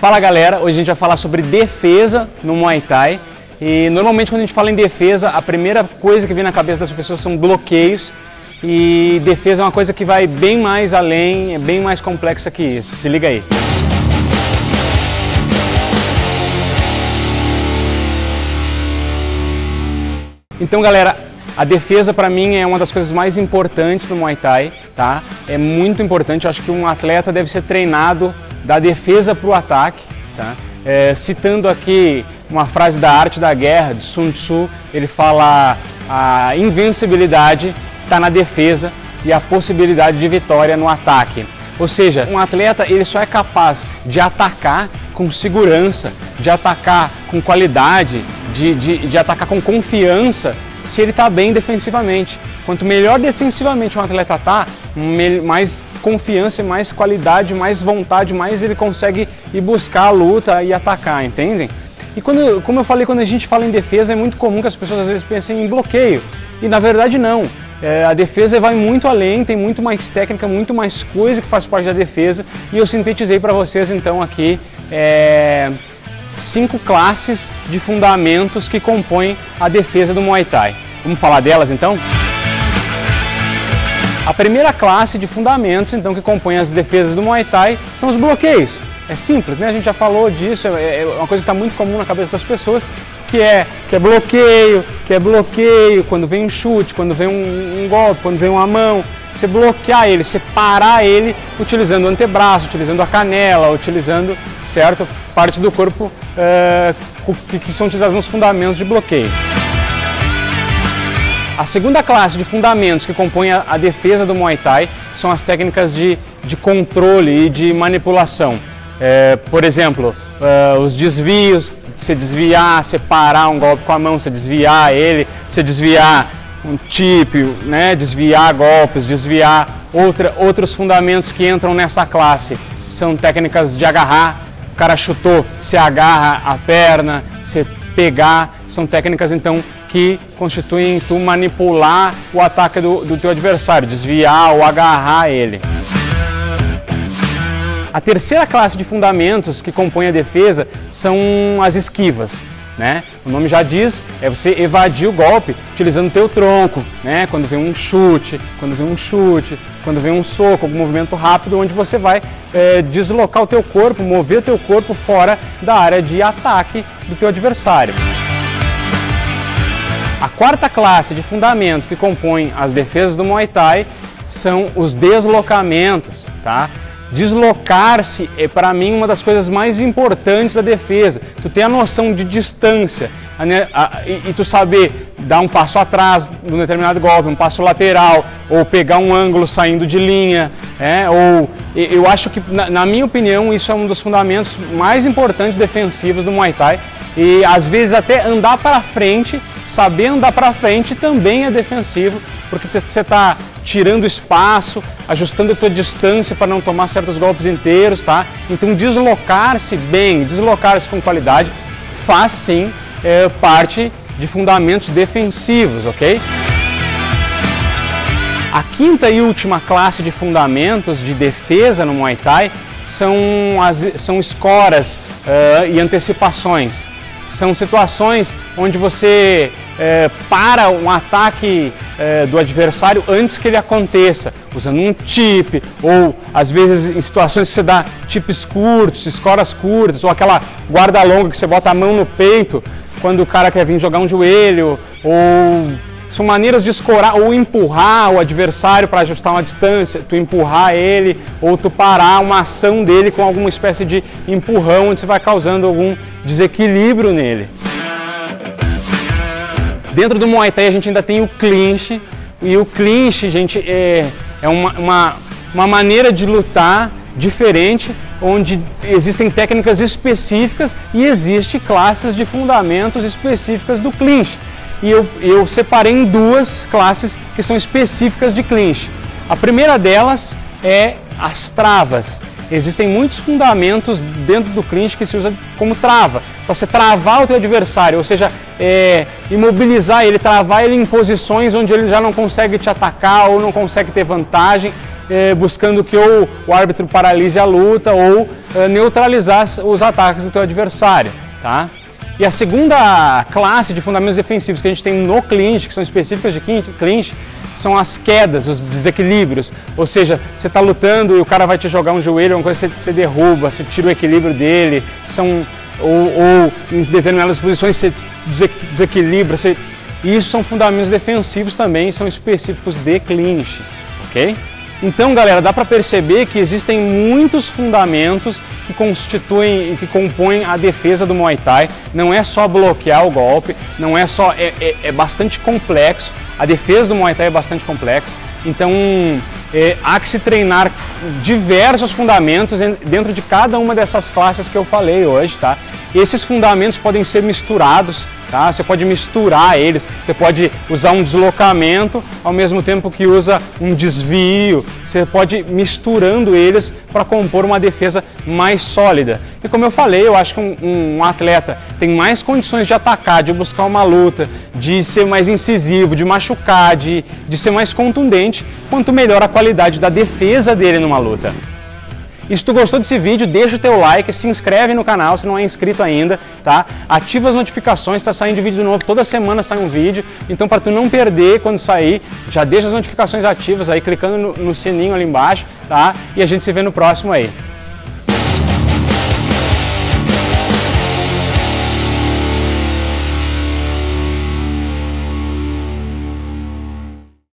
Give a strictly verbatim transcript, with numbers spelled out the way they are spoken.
Fala galera, hoje a gente vai falar sobre defesa no Muay Thai. E normalmente quando a gente fala em defesa, a primeira coisa que vem na cabeça das pessoas são bloqueios. E defesa é uma coisa que vai bem mais além, é bem mais complexa que isso. Se liga aí. Então galera, a defesa para mim é uma das coisas mais importantes do Muay Thai, tá? É muito importante, eu acho que um atleta deve ser treinado da defesa para o ataque, tá? É, citando aqui uma frase da Arte da Guerra, de Sun Tzu, ele fala: a invencibilidade está na defesa e a possibilidade de vitória no ataque. Ou seja, um atleta ele só é capaz de atacar com segurança, de atacar com qualidade, de, de, de atacar com confiança, se ele está bem defensivamente. Quanto melhor defensivamente um atleta está, mais confiança, mais qualidade, mais vontade, mais ele consegue ir buscar a luta e atacar, entendem? E quando, como eu falei, quando a gente fala em defesa, é muito comum que as pessoas às vezes pensem em bloqueio. E na verdade não. É, a defesa vai muito além, tem muito mais técnica, muito mais coisa que faz parte da defesa. E eu sintetizei para vocês então aqui é, cinco classes de fundamentos que compõem a defesa do Muay Thai. Vamos falar delas então? A primeira classe de fundamentos então que compõem as defesas do Muay Thai são os bloqueios. É simples, né? A gente já falou disso, é uma coisa que está muito comum na cabeça das pessoas, que é, que é bloqueio, que é bloqueio, quando vem um chute, quando vem um, um golpe, quando vem uma mão, você bloquear ele, você parar ele utilizando o antebraço, utilizando a canela, utilizando, certo, partes do corpo é, que, que são utilizadas nos fundamentos de bloqueio. A segunda classe de fundamentos que compõem a, a defesa do Muay Thai são as técnicas de, de controle e de manipulação. É, por exemplo, uh, os desvios, você desviar, você parar um golpe com a mão, você desviar ele, você desviar um tip, né, desviar golpes, desviar outra, outros fundamentos que entram nessa classe. São técnicas de agarrar, o cara chutou, você agarra a perna, você pegar, são técnicas então que constituem tu manipular o ataque do, do teu adversário, desviar ou agarrar ele. A terceira classe de fundamentos que compõe a defesa são as esquivas, né? O nome já diz, é você evadir o golpe utilizando o teu tronco, né? Quando vem um chute, quando vem um chute, quando vem um soco, algum movimento rápido, onde você vai é, deslocar o teu corpo, mover o teu corpo fora da área de ataque do teu adversário. A quarta classe de fundamentos que compõem as defesas do Muay Thai são os deslocamentos, tá? Deslocar-se é para mim uma das coisas mais importantes da defesa. Tu ter a noção de distância, né? e, e tu saber dar um passo atrás de um determinado golpe, um passo lateral, ou pegar um ângulo saindo de linha, é? ou eu acho que, na, na minha opinião, isso é um dos fundamentos mais importantes defensivos do Muay Thai. E às vezes até andar para frente, saber andar para frente também é defensivo, porque você está tirando espaço, ajustando a tua distância para não tomar certos golpes inteiros, tá? Então deslocar-se bem, deslocar-se com qualidade, faz sim é, parte de fundamentos defensivos, ok? A quinta e última classe de fundamentos de defesa no Muay Thai são, as, são escoras uh, e antecipações. São situações onde você é, para um ataque é, do adversário antes que ele aconteça, usando um tip, ou às vezes em situações que você dá tips curtos, escoras curtas, ou aquela guarda longa que você bota a mão no peito quando o cara quer vir jogar um joelho, ou são maneiras de escorar ou empurrar o adversário para ajustar uma distância, tu empurrar ele ou tu parar uma ação dele com alguma espécie de empurrão onde você vai causando algum desequilíbrio nele. Dentro do Muay Thai a gente ainda tem o clinch, e o clinch, gente, é, é uma, uma, uma maneira de lutar diferente, onde existem técnicas específicas e existem classes de fundamentos específicas do clinch. E eu, eu separei em duas classes que são específicas de clinch. A primeira delas é as travas. Existem muitos fundamentos dentro do clinch que se usa como trava, para você travar o teu adversário, ou seja, é, imobilizar ele, travar ele em posições onde ele já não consegue te atacar ou não consegue ter vantagem. eh, buscando que ou o árbitro paralise a luta ou eh, neutralizar os ataques do teu adversário, tá? E a segunda classe de fundamentos defensivos que a gente tem no clinch, que são específicas de clinch, são as quedas, os desequilíbrios. Ou seja, você está lutando e o cara vai te jogar um joelho, uma coisa você, você derruba, você tira o equilíbrio dele, são, ou, ou em determinadas posições você desequilibra. Você, isso são fundamentos defensivos também, são específicos de clinch, ok? Então, galera, dá para perceber que existem muitos fundamentos que constituem e que compõem a defesa do Muay Thai. Não é só bloquear o golpe, não é só é, é, é bastante complexo. A defesa do Muay Thai é bastante complexa. Então, é, há que se treinar diversos fundamentos dentro de cada uma dessas classes que eu falei hoje, tá? Esses fundamentos podem ser misturados, tá? Você pode misturar eles, você pode usar um deslocamento ao mesmo tempo que usa um desvio, você pode ir misturando eles para compor uma defesa mais sólida. E como eu falei, eu acho que um, um atleta tem mais condições de atacar, de buscar uma luta, de ser mais incisivo, de machucar, de, de ser mais contundente, quanto melhor a qualidade da defesa dele numa luta. E se tu gostou desse vídeo, deixa o teu like, se inscreve no canal se não é inscrito ainda, tá? Ativa as notificações, está saindo vídeo novo, toda semana sai um vídeo, então para tu não perder quando sair, já deixa as notificações ativas aí, clicando no, no sininho ali embaixo, tá? E a gente se vê no próximo aí.